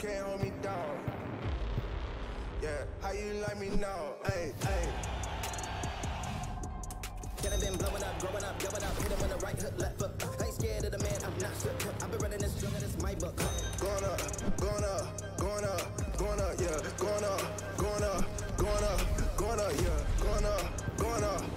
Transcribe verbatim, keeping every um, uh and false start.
can't hold me down. Yeah, how you like me now? Hey, hey. Can I been blowing up, growing up, going up, hit him on the right hook, left foot. I ain't scared of the man, I'm not shook. I've been running this drug and it's my book. Going up, going up, going up, going up, yeah. Going up, going up, going up, going up, yeah. Going up, going up.